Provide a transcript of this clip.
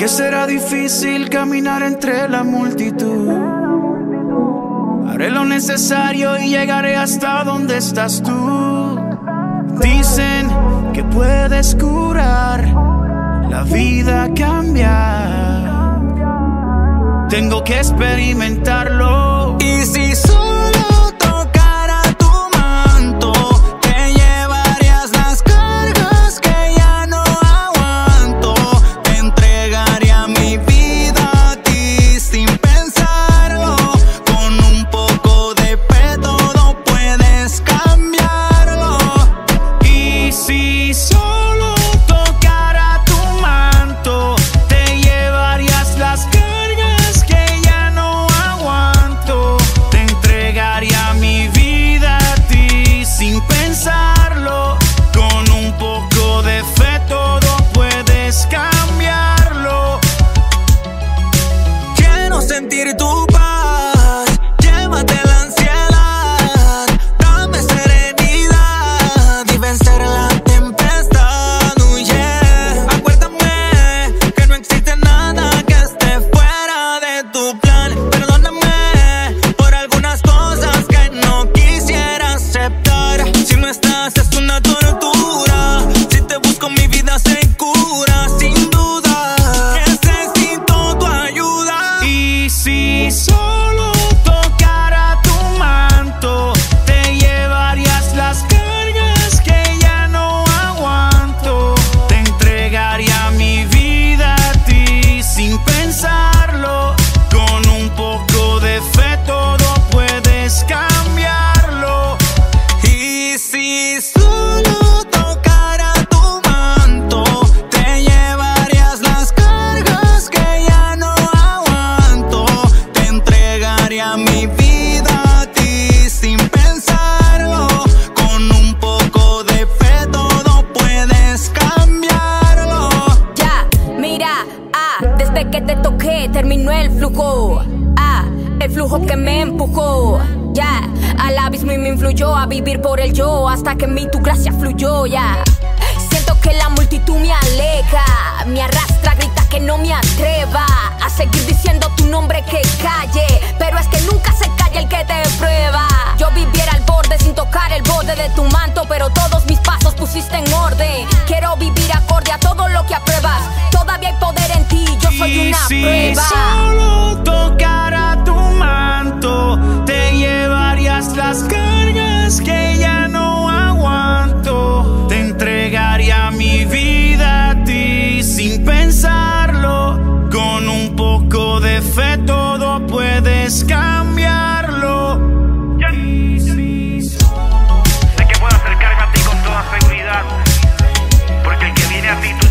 que será difícil caminar entre la multitud. Haré lo necesario y llegaré hasta donde estás tú. Dicen que puedes curar, la vida cambiar. Tengo que experimentarlo. Y si solo tocara tu manto, te llevarías las cargas que ya no aguanto. Te entregaría mi vida a ti sin pensarlo. Con un poco de fe todo puedes cambiarlo. Y si solo tocara tu manto, te llevarías las cargas que ya no aguanto. Te entregaría mi vida a ti sin pensarlo. Con un poco de fe todo puedes cambiarlo. Quiero sentir tu paz, llévate la ansiedad, dame serenidad y vencer la tempestad. Yeah. Acuérdame que no existe nada que esté fuera de tu plan. Perdóname por algunas cosas que no quisiera aceptar. Si no estás es una tortura, si te busco mi vida se cura sin duda. Necesito tu ayuda. Y si solo tocara tu manto, te llevarías las cargas que ya no aguanto. Te entregaría mi vida a ti sin pensarlo. Con un poco de fe todo puedes cambiarlo. Y si solo tocara tu manto, te llevarías las cargas que ya no aguanto. Te entregaría mi vida a ti sin pensarlo. Con un poco de fe todo puedes cambiarlo. Ya, mira, desde que te toqué terminó el flujo. El flujo que me empujó. Ya, al abismo y me influyó a vivir por el yo hasta que en mí tu gracia fluyó. Ya, siento que la multitud me aleja, me arrastra, grita que no me atreva a seguir diciendo tu nombre que calle, pero es que nunca se calla el que te prueba. Yo viviera al borde sin tocar el borde de tu manto, pero todos mis pasos pusiste en orden. Quiero vivir acorde a todo lo que apruebas. Todavía hay poder en ti, yo soy una si prueba. solo tocara tu manto, te llevarías las cargas que ya no aguanto. Te entregaría mi vida a ti sin pensarlo. Con un poco de fe todo puedes cambiarlo. Sé que puedo acercarme a ti con toda seguridad, porque el que viene a ti